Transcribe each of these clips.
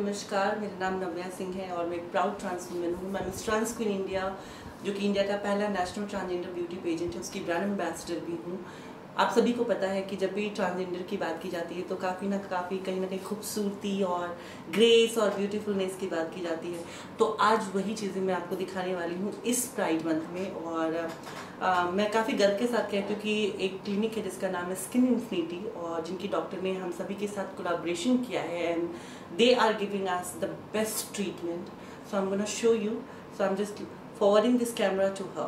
नमस्कार, मेरा नाम नव्या सिंह है और मैं एक प्राउड ट्रांस वुमेन हूँ। मैं मिस ट्रांस क्वीन इंडिया, जो कि इंडिया का पहला नेशनल ट्रांसजेंडर ब्यूटी पेजेंट है, उसकी ब्रांड एम्बेसडर भी हूँ। आप सभी को पता है कि जब भी ट्रांसजेंडर की बात की जाती है तो काफ़ी कहीं ना कहीं खूबसूरती और ग्रेस और ब्यूटीफुलनेस की बात की जाती है। तो आज वही चीज़ें मैं आपको दिखाने वाली हूँ इस प्राइड मंथ में। और मैं काफ़ी गर्व के साथ कहती हूँ कि एक क्लिनिक है जिसका नाम है स्किन इन्फिनिटी, और जिनकी डॉक्टर ने हम सभी के साथ कोलैबोरेशन किया है and they are giving us the best treatment. So I'm going to show you. So I'm just forwarding this camera to her.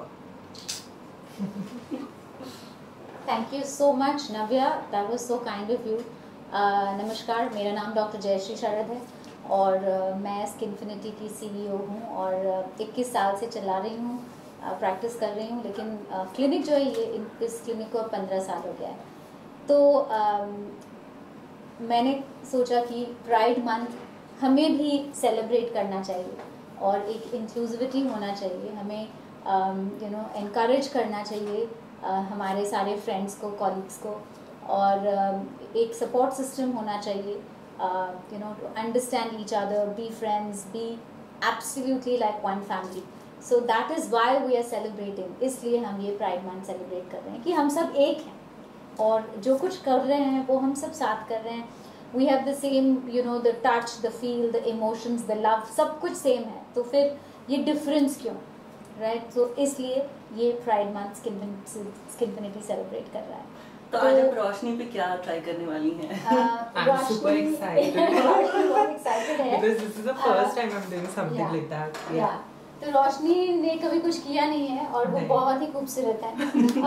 Thank you so much, Navya. That was so kind of you. नमस्कार, मेरा नाम doctor Jayashree शरद है और मैं स्किनफिनिटी की CEO हूँ और 21 साल से चला रही हूँ, प्रैक्टिस कर रही हूँ। लेकिन क्लिनिक जो है ये इस क्लिनिक को 15 साल हो गया है। तो मैंने सोचा कि प्राइड मंथ हमें भी सेलिब्रेट करना चाहिए और एक इंक्लूसिविटी होना चाहिए, हमें एनकरेज करना चाहिए हमारे सारे फ्रेंड्स को, कॉलीग्स को, और एक सपोर्ट सिस्टम होना चाहिए, to understand each other, be friends, be absolutely like one family. So that is why we are celebrating. इसलिए हम ये प्राइड मंथ सेलिब्रेट कर रहे हैं कि हम सब एक हैं और जो कुछ कर रहे हैं वो हम सब साथ कर रहे हैं। We have the same the touch, the feel, the emotions, the love, सब कुछ सेम है। तो फिर ये डिफरेंस क्यों, राइट? तो इसलिए ये प्राइड मंथ स्किनफिनिटी सेलिब्रेट कर रहा है। तो आज आप रोशनी पे क्या ट्राई करने वाली हैं? I'm super excited. रोशनी बहुत एक्साइटेड है Because this is the first time I'm doing something like that. Yeah. तो रोशनी ने कभी कुछ किया नहीं है और वो बहुत ही खूबसूरत है।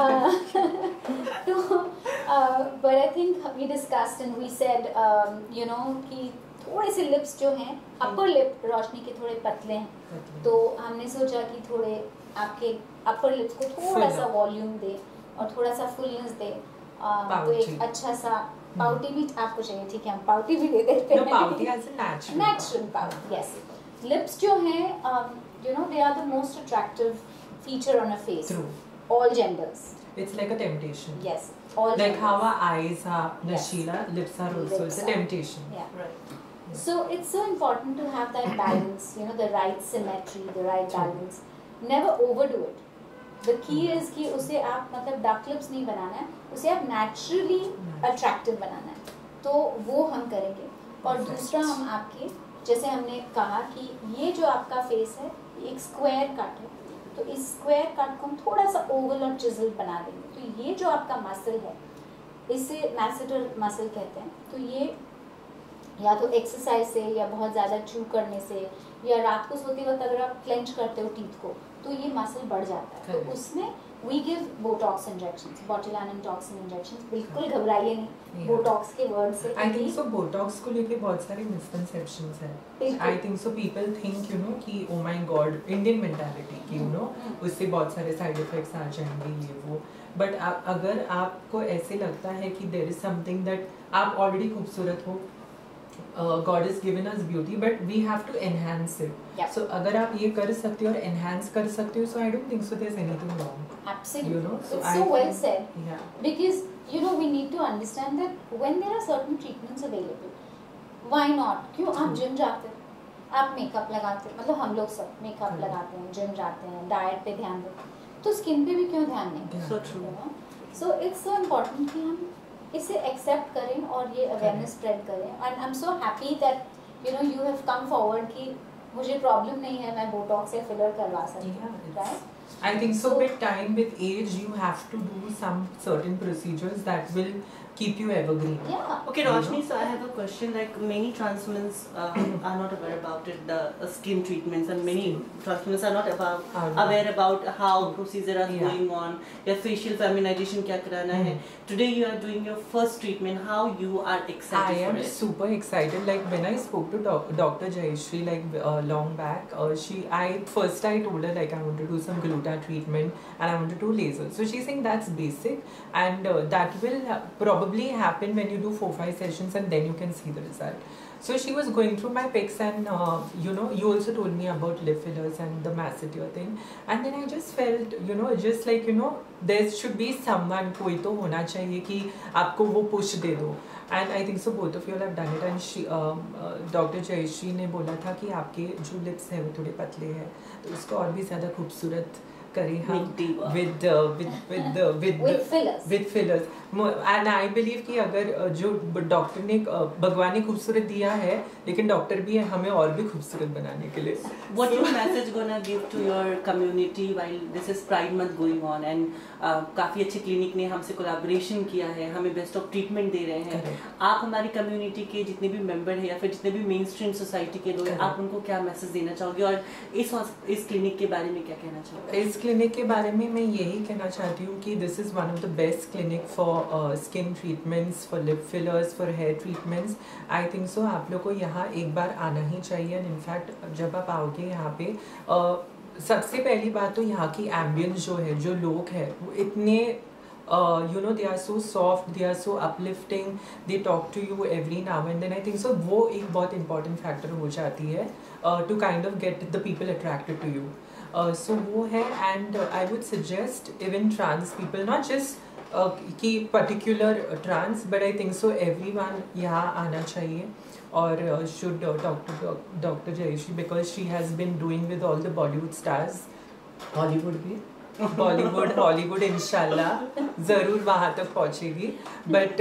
तो but I think we discussed and we said कि थोड़े से लिप्स जो हैं, अपर लिप रोशनी के थोड़े पतले हैं, तो हमने सोचा कि थोड़े आपके अपर लिप्स को थोड़ा सा वॉल्यूम दे और थोड़ा सा फुलनेस दे। तो एक अच्छा सा पाउटी भी आपको चाहिए, ठीक है, हम पाउटी भी दे देते हैं। Pouty as a natural pouty, yes। Lips जो हैं they are the most attractive feature on a face. True. All genders. It's like a temptation. Yes. All like genders. how our eyes are Nashila, Yes. lips are also. Lips it's a are. temptation. Yeah. Right. So it's so important to have that balance, the right symmetry, the right balance. Never overdo it. The key is कि उसे आप मतलब dark lips नहीं बनाना है, उसे आप naturally attractive बनाना है। तो वो हम करेंगे। और दूसरा हम आपके, जैसे हमने कहा कि ये जो आपका फेस है एक स्क्वायर कट है, तो इस स्क्वायर कट को हम थोड़ा सा ओवल और चिजल बना देंगे। तो ये जो आपका मसल है इसे मैसेटर मसल कहते हैं। तो ये या तो एक्सरसाइज से या बहुत ज़्यादा च्यू करने से या रात को सोते वक्त अगर आप क्लेंच करते हो टीथ को तो ये मसल बढ़ जाता है। तो उसमें we give Botox injections, botulinum toxin injections. बिल्कुल घबराइए नहीं बोटॉक्स के वर्ड से। आई थिंक सो बोटॉक्स को लेके बहुत सारे मिसकंसेप्शंस हैं। I think so people think कि oh my god, Indian mentality कि उससे बहुत सारे साइड इफेक्ट्स आ जाएंगे ये वो। बट अगर आपको ऐसे लगता है कि देयर इज समथिंग दैट आप ऑलरेडी खूबसूरत हो, God has given us beauty, but we have to enhance it. Yep. So अगर आप ये कर सकते हो और enhance कर सकते हो, so I don't think so there's anything wrong. Absolutely. So it's so well said. Yeah. Because we need to understand that when there are certain treatments available, why not? क्यों आप जिम जाते हो, आप makeup लगाते हो, मतलब हम लोग सब मेकअप लगाते हैं, जिम जाते हैं, डाइट पे ध्यान देते हैं, तो स्किन पे भी क्यों ध्यान नहीं? So true. So it's so important कि हम इसे एक्सेप्ट करें और ये अवेयरनेस स्प्रेड करें। And I am so happy that you have come forward कि मुझे प्रॉब्लम नहीं है, मैं बोटॉक्स या फिलर करवा सकती हूँ, right? I think so with time, with age, you have to do some certain procedures that will keep you evergreen. Yeah. Okay, Roshni, so I have a question. Like many trans women are not aware about it, the skin treatments, and many trans women are not aware about how procedure are going on. Your facial feminization क्या कराना है? Today you are doing your first treatment. How you are excited for it? I am super excited. Like when I spoke to Dr. Jayashree like long back, I told her like I want to do some gluta treatment and I want to do laser. So she's saying that's basic and that will probably happen when you do 4-5 sessions and then you can see the result. So she was going through my pics, and you know, you also told me about lip fillers and the masseter thing, and then I just felt, you know, just like, you know, there should be someone, कोई तो होना चाहिए कि आपको वो push दे दो. And I think so both of you have done it. And she, Dr. Jayashree ने बोला था कि आपके जो lips है वो थोड़े पतले हैं, तो उसको और भी ज़्यादा खूबसूरत करें हम with fillers. And I believe कि अगर जो डॉक्टर ने भगवान ने खूबसूरत दिया है, लेकिन डॉक्टर भी है हमें और भी खूबसूरत बनाने के लिए. What your message gonna give to your community while this is Pride Month going on, and काफ़ी अच्छे क्लिनिक ने हमसे कोलैबोरेशन किया है, हमें बेस्ट ऑफ ट्रीटमेंट दे रहे हैं. आप हमारी कम्युनिटी के जितने भी मेंबर हैं या फिर जितने भी मेन स्ट्रीम सोसाइटी के लोग हैं, आप उनको क्या मैसेज देना चाहोगे और इस क्लिनिक के बारे में क्या कहना चाहोगे? इस क्लिनिक के बारे में मैं यही कहना चाहती हूँ कि this is one of the best clinic for skin treatments, for lip fillers, for hair treatments. I think so आप लोग को यहाँ एक बार आना ही चाहिए. एंड इनफैक्ट जब आप आओगे यहाँ पे सबसे पहली बात तो यहाँ की एम्बियंस जो है, जो लोग हैं वो इतने you know, they are so soft, they are so uplifting, they talk to you every now and then. I think so वो एक बहुत important factor हो जाती है to kind of get the people attracted to you. So वो है. And I would suggest even trans people, not just कि particular trans, but I think so everyone यहाँ आना चाहिए और should talk to Dr. Jayashree, because she has been doing with all the Bollywood stars. Hollywood भी, Bollywood, Hollywood, इंशाल्लाह ज़रूर वहाँ तक पहुँचेगी. But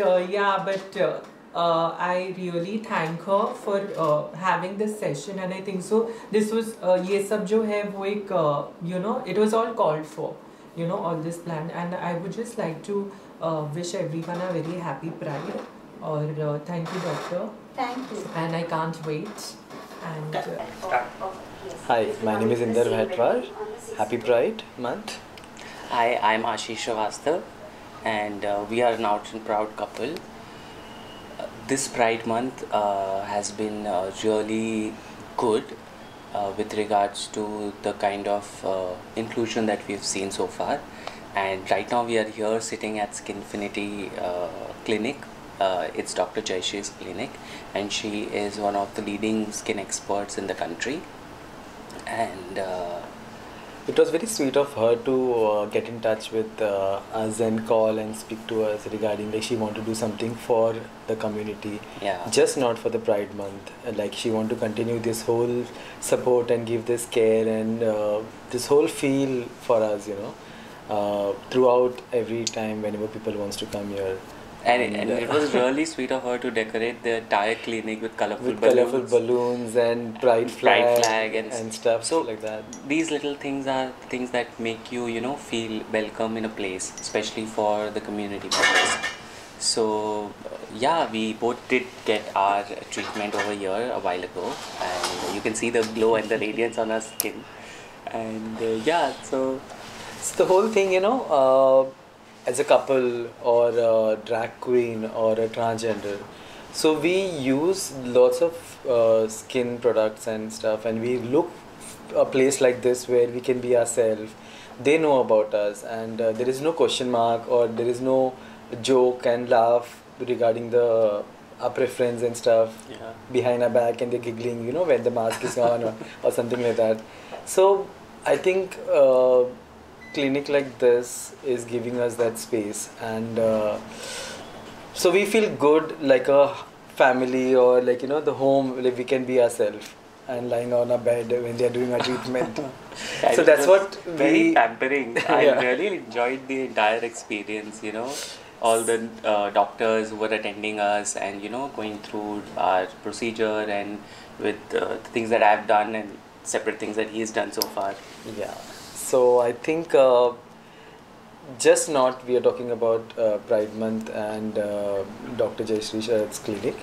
I really thank her for having this session, and I think so this was ये सब जो है वो एक you know, it was all called for, you know, all this plan. And I would just like to wish everyone a very happy Pride. और thank you, doctor. Thank you. And I can't wait. And Hi, my name is Inder Bhattwar. Happy Pride Month. Hi, I'm Ashish Srivastava, and we are an out and proud couple. This Pride Month has been really good with regards to the kind of inclusion that we've seen so far. And right now we are here sitting at Skinfinity Clinic. It's Dr. Jayashree's clinic, and she is one of the leading skin experts in the country. And it was very sweet of her to get in touch with us and call and speak to us regarding like she want to do something for the community. Yeah. Just not for the Pride Month. Like she want to continue this whole support and give this care and this whole feel for us, you know, throughout every time whenever people wants to come here. And it was really sweet of her to decorate the entire clinic with colorful balloons and pride flag and stuff so like that. These little things are things that make you, you know, feel welcome in a place, especially for the community members. So yeah, we both did get our treatment over here a while ago, and you can see the glow and the radiance on our skin. And yeah, so it's the whole thing, you know, as a couple or a drag queen or a transgender, so we use lots of skin products and stuff, and we look a place like this where we can be ourselves. They know about us, and there is no question mark or there is no joke and laugh regarding our preference and stuff behind our back, and they're giggling, you know, when the mask is on or something like that. So I think clinic like this is giving us that space, and so we feel good like a family, or like, you know, the home, like we can be ourselves and lying on our bed when they are doing our treatment. So that's what very pampering. I really enjoyed the entire experience, you know, all the doctors who were attending us and, you know, going through our procedure and with the things that I've done and separate things that he's done so far. Yeah. So I think just not we are talking about Pride Month and Dr. Jayashree Sharad's clinic.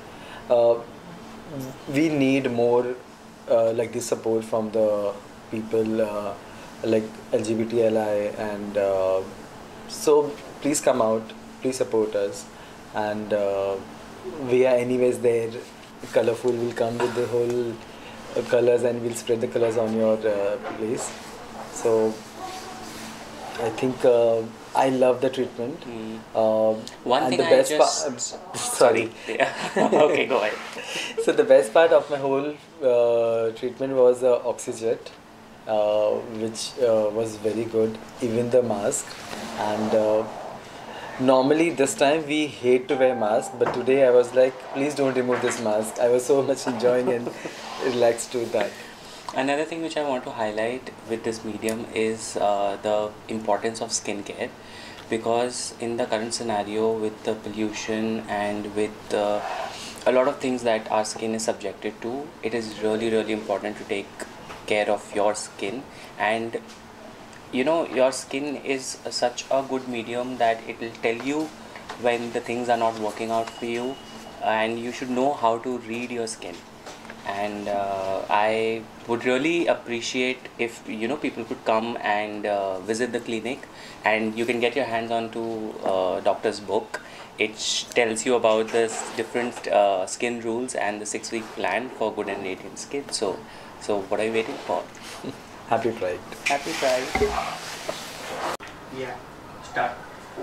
We need more like this support from the people like LGBTLI, and so please come out, please support us, and we are anyways there. Colorful will come with the whole colors, and we'll spread the colors on your place. So I think I love the treatment. One and thing the I best just sorry. Okay, go ahead. So the best part of my whole treatment was Oxyjet, which was very good. Even the mask, and normally this time we hate to wear mask, but today I was like, please don't remove this mask. I was so much enjoying and relaxed to that. Another thing which I want to highlight with this medium is the importance of skincare, because in the current scenario with the pollution and with a lot of things that our skin is subjected to, it is really important to take care of your skin. And you know, your skin is such a good medium that it will tell you when the things are not working out for you, and you should know how to read your skin. And I would really appreciate if, you know, people could come and visit the clinic, and you can get your hands onto doctor's book. It tells you about the different skin rules and the 6-week plan for good and radiant skin. So what are you waiting for? Happy Pride. Happy Pride. Yeah, start.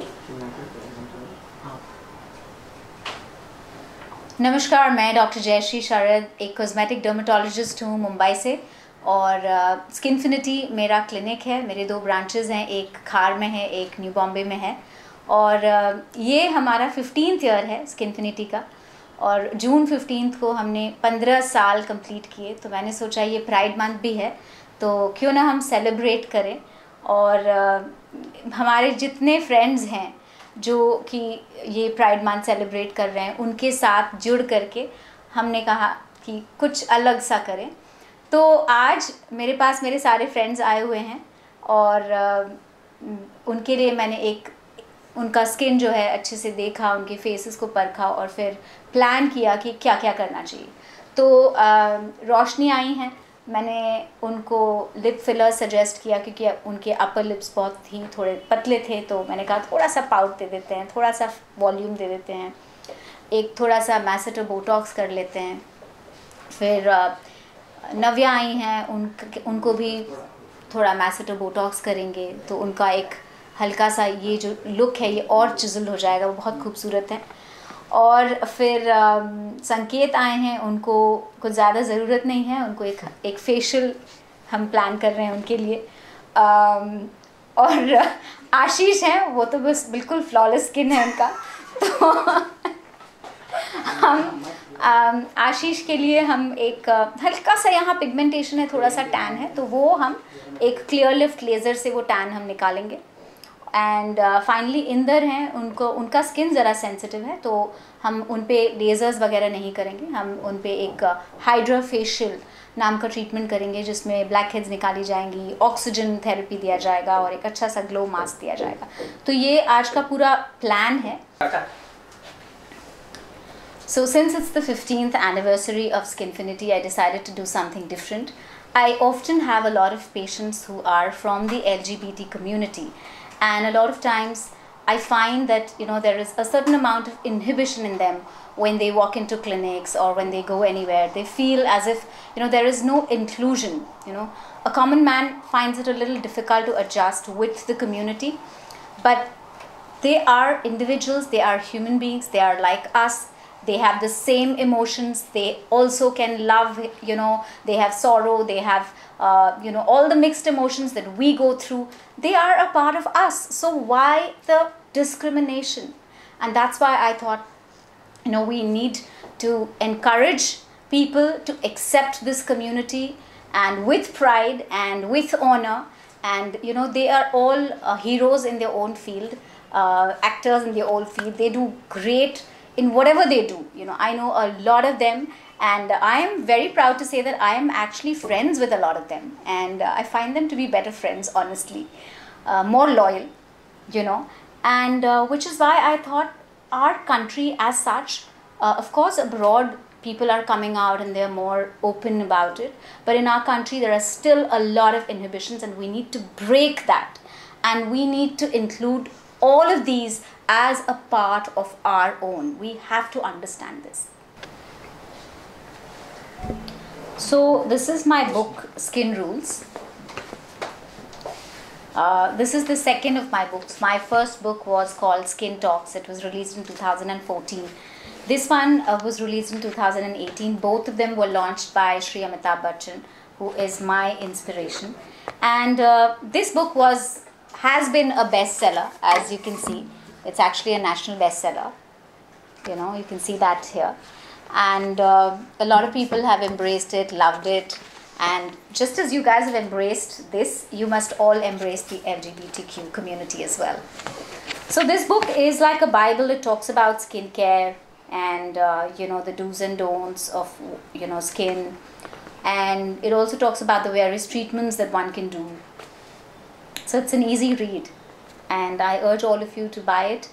नमस्कार, मैं doctor Jayashree शरद, एक cosmetic dermatologist हूँ मुंबई से, और स्किनफिनिटी मेरा clinic है। मेरे 2 branches हैं, एक खार में है, एक न्यू बॉम्बे में है, और ये हमारा 15th ईयर है स्किनफिनिटी का, और जून 15 को हमने 15 साल कंप्लीट किए। तो मैंने सोचा ये प्राइड मंथ भी है, तो क्यों ना हम सेलिब्रेट करें, और हमारे जितने फ्रेंड्स हैं जो कि ये प्राइड मंथ सेलिब्रेट कर रहे हैं, उनके साथ जुड़ करके हमने कहा कि कुछ अलग सा करें। तो आज मेरे पास मेरे सारे फ्रेंड्स आए हुए हैं, और उनके लिए मैंने उनका स्किन जो है अच्छे से देखा, उनके फेसेस को परखा, और फिर प्लान किया कि क्या क्या करना चाहिए। तो रोशनी आई हैं, मैंने उनको लिप फिलर सजेस्ट किया, क्योंकि उनके अपर लिप्स बहुत ही थोड़े पतले थे, तो मैंने कहा थोड़ा सा पाउट दे देते हैं, थोड़ा सा वॉल्यूम दे देते हैं, एक थोड़ा सा मैसेटर बोटॉक्स कर लेते हैं। फिर नव्या आई हैं, उनको भी थोड़ा मैसेटर बोटॉक्स करेंगे, तो उनका एक हल्का सा ये जो लुक है ये और चिज़ल हो जाएगा, वो बहुत खूबसूरत है। और फिर संकेत आए हैं, उनको कुछ ज़्यादा ज़रूरत नहीं है, उनको एक फेशियल हम प्लान कर रहे हैं उनके लिए। और आशीष हैं, वो तो बस बिल्कुल फ्लॉलेस स्किन है उनका, तो हम आशीष के लिए हम एक हल्का सा, यहाँ पिगमेंटेशन है, थोड़ा सा टैन है, तो वो हम एक क्लियर लिफ्ट लेज़र से वो टैन हम निकालेंगे। एंड फाइनली इंदर हैं, उनका स्किन ज़रा सेंसिटिव है, तो हम उन पे लेज़र्स वगैरह नहीं करेंगे, हम उन पे एक हाइड्रा फेशियल नाम का ट्रीटमेंट करेंगे, जिसमें ब्लैक हेड्स निकाली जाएंगी, ऑक्सीजन थेरेपी दिया जाएगा, और एक अच्छा सा ग्लो मास्क दिया जाएगा। तो ये आज का पूरा प्लान है। So since it's the 15th anniversary of Skinfinity, I decided to do something different. I often have a lot of patients who are from the LGBT community, and a lot of times I find that, you know, there is a certain amount of inhibition in them when they walk into clinics or when they go anywhere. They feel as if, you know, there is no inclusion. You know, a common man finds it a little difficult to adjust with the community, but they are individuals, they are human beings, they are like us. They have the same emotions, they also can love, you know, they have sorrow, they have, you know, all the mixed emotions that we go through. They are a part of us. So why the discrimination? And that's why I thought, you know, we need to encourage people to accept this community, and with pride and with honor. And, you know, they are all heroes in their own field, actors in their own field. They do great in whatever they do. You know, I know a lot of them, and I am very proud to say that I am actually friends with a lot of them, and I find them to be better friends, honestly, more loyal, you know, and which is why I thought our country as such, of course abroad people are coming out and they're more open about it, but in our country there are still a lot of inhibitions, and we need to break that, and we need to include all of these as a part of our own. We have to understand this. So this is my book, Skin Rules. This is the second of my books. My first book was called Skin Talks. It was released in 2014. This one was released in 2018. Both of them were launched by Shri Amitabh Bachchan, who is my inspiration. And this book has been a bestseller, as you can see. It's actually a national bestseller. You know, you can see that here. And a lot of people have embraced it, loved it. And just as you guys have embraced this, you must all embrace the LGBTQ community as well. So this book is like a Bible. It talks about skincare and the do's and don'ts of skin, and it also talks about the various treatments that one can do. So it's an easy read, and I urge all of you to buy it.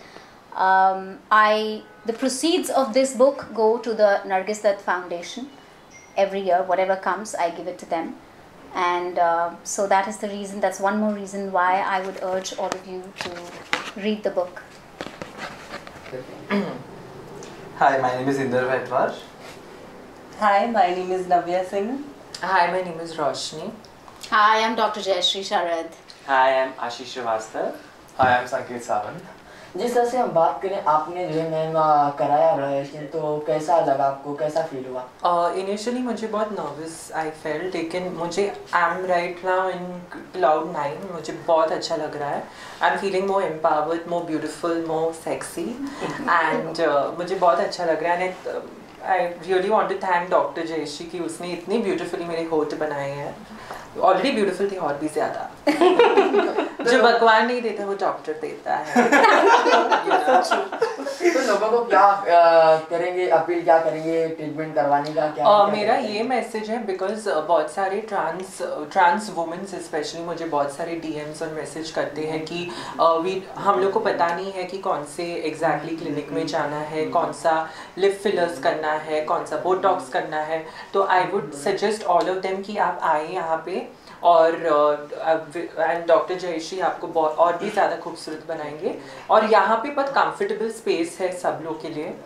The proceeds of this book go to the Nargis Dutt Foundation. Every year, whatever comes, I give it to them. And so that is the reason, that's one more reason why I would urge all of you to read the book. Hi, my name is Inder Vaidwar. Hi, my name is Navya Singh. Hi, my name is Roshni. Hi, I'm Dr. Jayashree Sharad. Hi, I'm Ashish Srivastava. Hi, I'm Sanket Sawant. जिस तरह से हम बात करें, आपने जो है ma'am कराया रहा, तो कैसा लगा आपको, कैसा फील हुआ? इनिशियली मुझे बहुत नर्वस आई फेल्ट, लेकिन मुझे I am right now in cloud 9. मुझे बहुत अच्छा लग रहा है. I am feeling more empowered, more beautiful, more sexy, and मुझे बहुत अच्छा लग रहा है. And I really want to thank doctor Jayashree कि उसने इतनी ब्यूटीफुली मेरे होठ बनाए हैं. ऑलरेडी ब्यूटीफुल थी और भी ज़्यादा. जो भगवान नहीं देता वो डॉक्टर देता है. तो लोगों को क्या करेंगे, अपील क्या करेंगे ट्रीटमेंट करवाने का? क्या मेरा ये मैसेज है, बिकॉज बहुत सारे ट्रांस वुमेन्स स्पेशली मुझे बहुत सारे DMs और मैसेज करते हैं कि हम लोग को पता नहीं है कि कौन से एग्जैक्टली क्लिनिक में जाना है, कौन सा लिप फिलर्स करना है, कौन सा बोटॉक्स करना है. तो I would suggest all of them कि आप आए यहाँ पे, और एंड डॉक्टर जयश्री आपको बहुत और भी ज़्यादा खूबसूरत बनाएंगे. और यहाँ पे बहुत कंफर्टेबल स्पेस है सब लोग के लिए,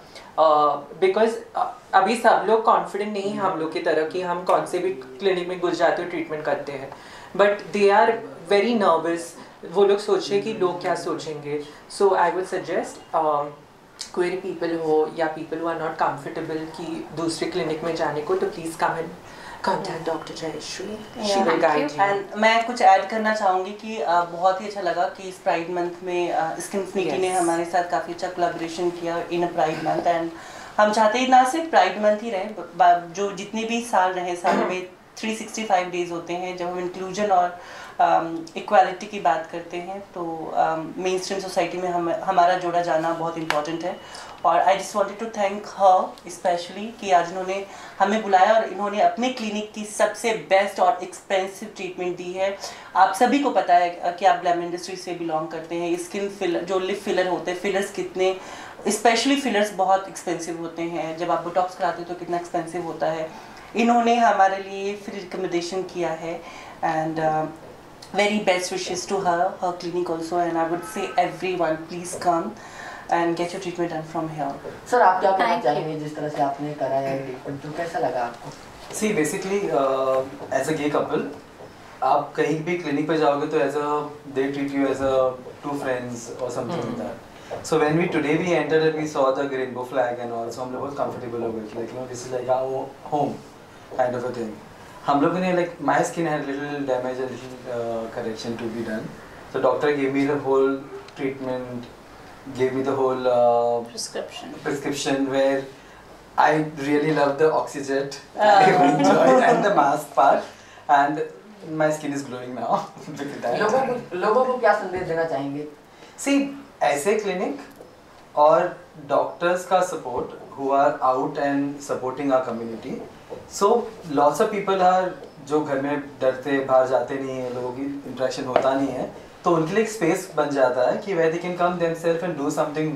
बिकॉज अभी सब लोग कॉन्फिडेंट नहीं है हम लोग की तरह कि हम कौन से भी क्लिनिक में घुस जाते हो ट्रीटमेंट करते हैं, but they are very nervous. वो लोग सोचे कि लोग क्या सोचेंगे. So I would suggest queer people हो या people who are not comfortable कि दूसरे क्लिनिक में जाने को, तो please come and contact Dr. Jayashree. She will guide you. And मैं कुछ ऐड करना चाहूँगी कि बहुत ही अच्छा लगा कि इस प्राइड मंथ में स्किनफिनिटी ने हमारे साथ काफ़ी अच्छा कोलैबोरेशन किया in a pride month. And हम चाहते हैं ना सिर्फ प्राइड मंथ ही रहे, जो जितने भी साल रहे, साल में 365 डेज होते हैं जब हम इंक्लूजन और इक्वालिटी की बात करते हैं, तो मेन स्ट्रीम सोसाइटी में हमारा जोड़ा जाना बहुत इम्पॉर्टेंट है. और I just wanted to thank her specially कि आज इन्होंने हमें बुलाया और इन्होंने अपने क्लिनिक की सबसे बेस्ट और एक्सपेंसिव ट्रीटमेंट दी है. आप सभी को पता है कि आप ग्लैम इंडस्ट्री से बिलोंग करते हैं. स्किन फिलर, जो लिप फिलर होते हैं, फिलर्स कितने, स्पेशली फिलर्स बहुत एक्सपेंसिव होते हैं. जब आप बोटॉक्स कराते हो तो कितना एक्सपेंसिव होता है. इन्होंने हमारे लिए फ्री रिकमेंडेशन किया है. And very best wishes to her clinic also, and I would say everyone please come and get your treatment done from here. Sir आप क्या कहना चाहेंगे जिस तरह से आपने कराया है ट्रीटमेंट, तो कैसा लगा आपको? See, basically, as a gay couple, आप कहीं भी क्लिनिक पे जाओगे तो they treat you as a two friends or something like that. So when we entered and we saw the rainbow flag and all, so हम लोग बहुत comfortable हो गए, like this is like our home kind of a thing. हम लोगों ने like my skin had little damage and little correction to be done. So doctor gave me the whole treatment, gave me the whole prescription where I really love the Oxyjet. I enjoyed and the mask part, and my skin is glowing now with that. लोगों को क्या संदेश देना चाहेंगे? See, ऐसे clinic और doctors का support who are out and supporting our community. So lots of people are जो घर में डरते बाहर जाते नहीं हैं, लोगों की इंटरेक्शन होता नहीं है, तो उनके लिए एक स्पेस बन जाता है कि where they can come themselves and do something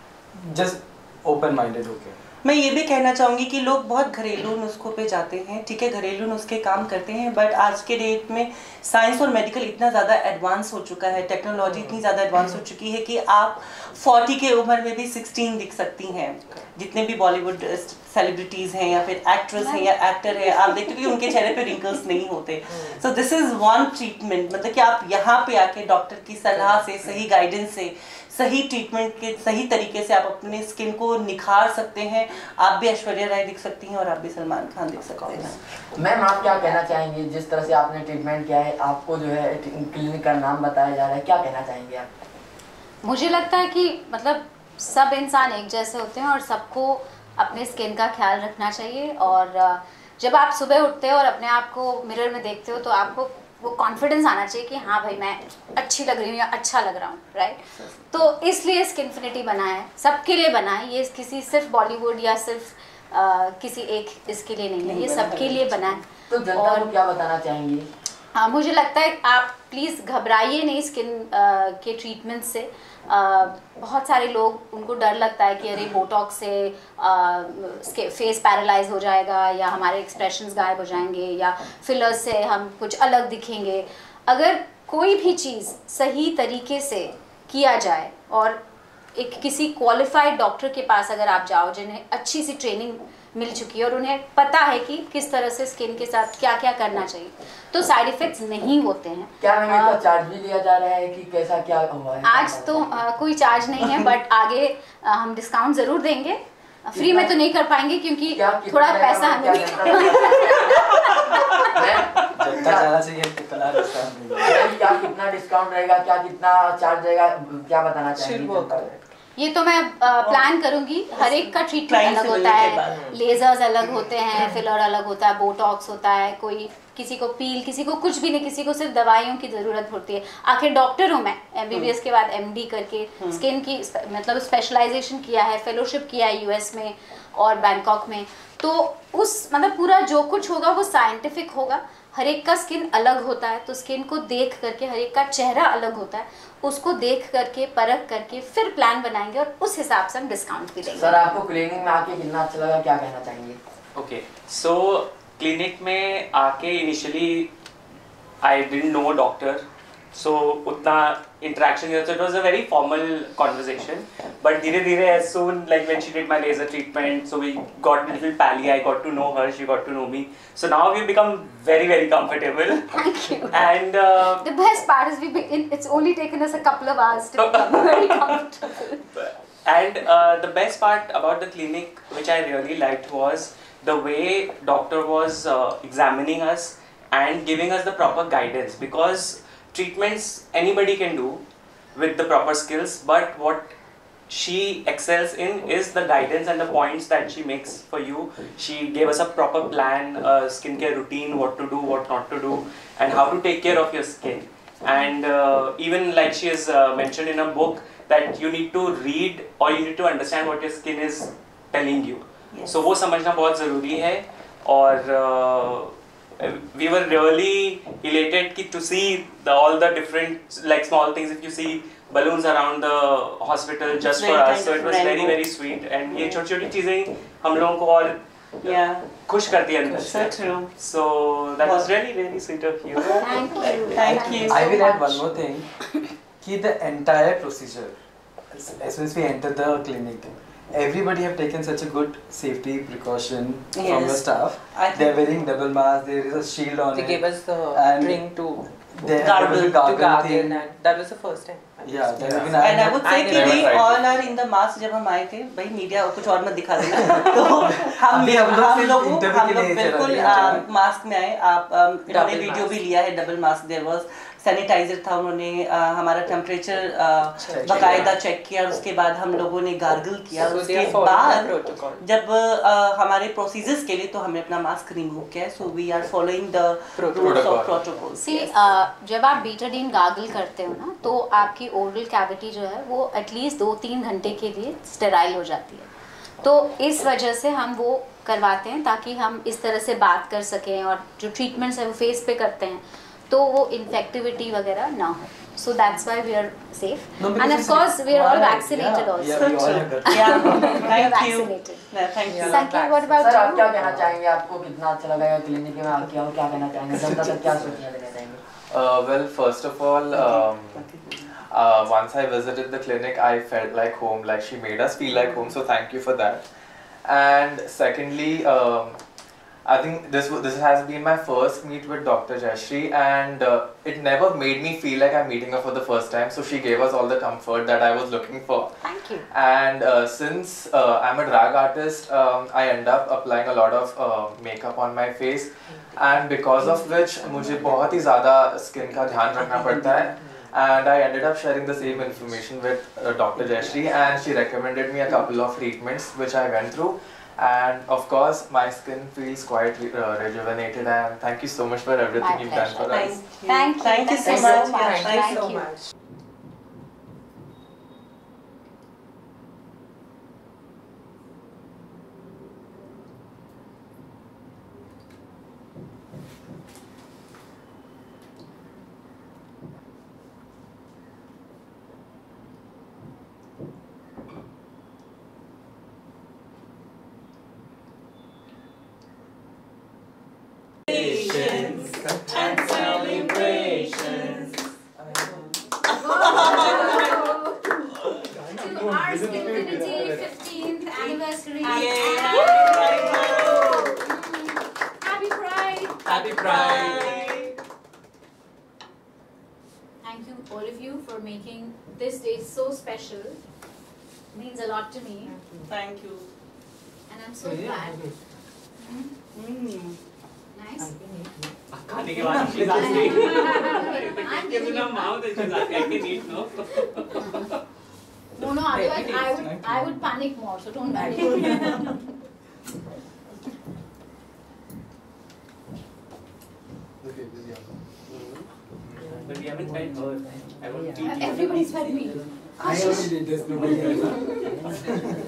just open minded होके. मैं ये भी कहना चाहूँगी कि लोग बहुत घरेलू नुस्खों पे जाते हैं, ठीक है, घरेलू नुस्खे काम करते हैं, बट आज के डेट में साइंस और मेडिकल इतना ज़्यादा एडवांस हो चुका है, टेक्नोलॉजी इतनी ज़्यादा एडवांस हो चुकी है कि आप 40 के उम्र में भी 16 दिख सकती हैं. जितने भी बॉलीवुड सेलिब्रिटीज हैं या फिर एक्ट्रेस हैं या एक्टर है, आप देखते हो कि उनके चेहरे पे रिंकल्स नहीं होते। So this is one treatment, मतलब कि आप यहाँ पे आके डॉक्टर की सलाह से, सही गाइडेंस से, सही ट्रीटमेंट के सही तरीके से आप अपने स्किन को निखार सकते हैं। आप भी ऐश्वर्या राय दिख सकती हैं और आप भी सलमान खान दिख सकते हैं। मैम आप क्या कहना चाहेंगी, जिस तरह से आपने ट्रीटमेंट किया है, आपको जो है क्लिनिक का नाम बताया जा रहा है, क्या कहना चाहेंगे आप? मुझे लगता है कि मतलब सब इंसान एक जैसे होते हैं और सबको अपने स्किन का ख्याल रखना चाहिए। और जब आप सुबह उठते हो और अपने आप को मिरर में देखते हो तो आपको वो कॉन्फिडेंस आना चाहिए कि हाँ भाई मैं अच्छी लग रही हूँ या अच्छा लग रहा हूँ, राइट। तो इसलिए स्किनफिनिटी बना है, सबके लिए बना है, ये किसी सिर्फ बॉलीवुड या सिर्फ किसी एक इसके लिए नहीं है, ये सबके लिए बना है। तो जनता को क्या बताना चाहेंगी? हाँ, मुझे लगता है आप प्लीज़ घबराइए नहीं स्किन के ट्रीटमेंट से। बहुत सारे लोग, उनको डर लगता है कि अरे बोटॉक्स से फेस पैरालाइज हो जाएगा या हमारे एक्सप्रेशंस गायब हो जाएंगे या फिलर्स से हम कुछ अलग दिखेंगे। अगर कोई भी चीज़ सही तरीके से किया जाए और एक किसी क्वालिफाइड डॉक्टर के पास अगर आप जाओ जिन्हें अच्छी सी ट्रेनिंग मिल चुकी है और उन्हें पता है कि किस तरह से स्किन के साथ क्या क्या करना चाहिए, तो साइड इफेक्ट्स नहीं होते हैं। क्या मैम इसका चार्ज भी लिया जा रहा है कि कैसा क्या हुआ है? आज तो कोई चार्ज नहीं है, बट आगे हम डिस्काउंट ज़रूर देंगे। फ्री में तो नहीं कर पाएंगे क्योंकि थोड़ा पैसा हमें क्या कितना डिस्काउंट रहेगा, क्या कितना चार्ज रहेगा, क्या बताना चाहेंगे? ये तो मैं प्लान करूंगी। हर एक का ट्रीटमेंट अलग होता है, लेजर्स अलग होते हैं, फिलर अलग होता है, बोटॉक्स होता है, कोई किसी को पील, किसी को कुछ भी नहीं, किसी को सिर्फ दवाइयों की ज़रूरत होती है। आखिर डॉक्टर हूँ मैं, MBBS के बाद MD करके स्किन की मतलब स्पेशलाइजेशन किया है, फेलोशिप किया है US में और बैंकॉक में। तो उस मतलब पूरा जो कुछ होगा वो साइंटिफिक होगा। हर एक का स्किन अलग होता है, तो स्किन को देख करके, हर एक का चेहरा अलग होता है, उसको देख करके परख करके फिर प्लान बनाएंगे और उस हिसाब से हम डिस्काउंट भी देंगे। सर आपको क्लिनिक में आके कितना अच्छा लगा, क्या कहना चाहेंगे? ओके, सो क्लिनिक में आके initially I didn't know doctor, so उतना इंटरेक्शन नहीं था, it was a very formal conversation. But धीरे धीरे as soon like when she did my laser treatment, so we got little pally, I got to know her, she got to know me, so now we've become very very comfortable. Thank you. And the best part is it's only taken us a couple of hours to become very comfortable. And the best part about the clinic which I really liked was the way doctor was examining us and giving us the proper guidance, because treatments anybody can do with the proper skills, but what she excels in is the guidance and the points that she makes for you. She gave us a proper plan, a skincare routine, what to do, what not to do, and how to take care of your skin. And even like she has mentioned in a book that you need to read or you need to understand what your skin is telling you. Yes. So वो समझना बहुत ज़रूरी है। और we were really elated to see all the different like small things. If you see balloons around the hospital just for us, so it was very very sweet. And ये छोटी छोटी चीजें हम लोगों को और खुश करती है अंदर से. So that was really really sweet of you. Thank you. I will add one more thing. कि the entire procedure, as soon as we enter the clinic, everybody have taken such a good safety precaution from the staff. They're wearing double mask. There is a shield on They it. gave us the drink to gargle thing. and that was the first time. Yeah, and I would say कि we all are in the mask. जब हम आए थे, भाई media कुछ और मत दिखा देना. तो हम लोग बिल्कुल मास्क में आए. आप इन्होंने वीडियो भी लिया है double mask. There was sanitiser था, उन्होंने हमारा टेम्परेचर बाकायदा चेक किया. उसके बाद हम लोगों ने गार्गल किया. उसके बाद जब हमारे प्रोसीजर्स के लिए तो हमने अपना मास्क रिमूव किया. So we are following the rules of protocol. See जब आप बीटाडीन गार्गल करते हो ना, तो आपकी ओरल कैविटी जो है वो एटलीस्ट 2-3 घंटे के लिए स्टेराइल हो जाती है. तो इस वजह से हम वो करवाते हैं ताकि हम इस तरह से बात कर सकें, और जो ट्रीटमेंट्स है वो फेस पे करते हैं तो वो इन्फेक्टिविटी वगैरह ना हो. So that's why we are safe. And of course we are all vaccinated also. Yeah, thank you. Thank you. Sanket, what about sir आप you? क्या कहना चाहेंगे? आपको कितना अच्छा लगा क्लिनिक में आके, और क्या कहना चाहेंगे? जनता तक क्या सूचना देना चाहेंगे? Well, first of all, once I visited the clinic, I felt like home. Like she made us feel like home. So thank you for that. And secondly, I think this has been my first meet with Dr. Jayashree, and it never made me feel like I'm meeting her for the first time. So she gave us all the comfort that I was looking for. Thank you. And since I'm a drag artist, I end up applying a lot of makeup on my face, and because of which मुझे बहुत ही ज़्यादा skin का ध्यान रखना पड़ता है. And I ended up sharing the same information with Dr. Jayashree, and she recommended me a couple of treatments which I went through. And of course, my skin feels quite rejuvenated, and thank you so much for everything you've done for us. Thank you so much. Thank you so much. And celebrations. To our Skinfinity 15th anniversary. Happy Pride. Happy Pride. Thank you all of you for making this day so special. Means a lot to me, Thank you. and I'm so glad. Nice. खाने के बाद she's asking. Give me a mouth and she's asking, I can eat, no? No, otherwise I would panic more, so don't worry. But we haven't tried her. I want to eat. Everybody's fed me. I only did this, nobody else.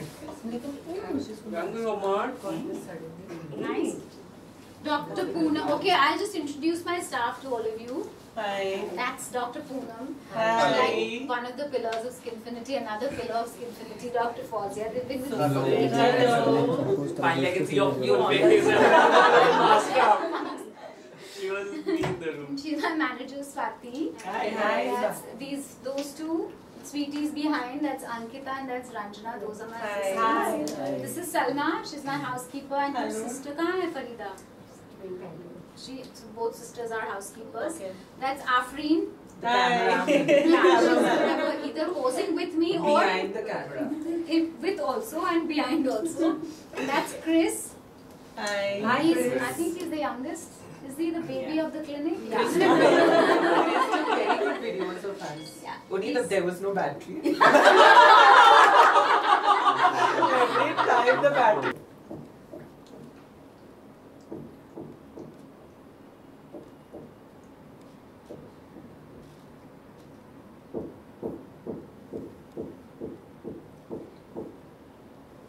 Nice. Dr. Poonam. Okay, I'll just introduce my staff to all of you. Hi. That's Dr. Poonam. Hi. Like one of the pillars of Skinfinity, another pillar of Skinfinity, Dr. Fawzia. They've been with me for Hello. Finally, I can see your face. She was with me in the room. She's my manager, Swati. Hi. That's those two sweeties behind. That's Ankita and that's Ranjana. Those are my Hi. sisters. This is Salma. She's my housekeeper, and her Hello. sister kahan hai, Farida. So both sisters are housekeepers. Okay. That's Afreen. Hi. She's either posing with me or Behind the camera. with also and behind also. And that's Chris. Hi. I think he's the youngest. Is he the baby of the clinic? Very good videos of us. Yeah. Only that there was no battery. Every time the battery.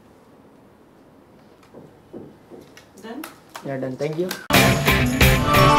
Done? Yeah, done. Thank you.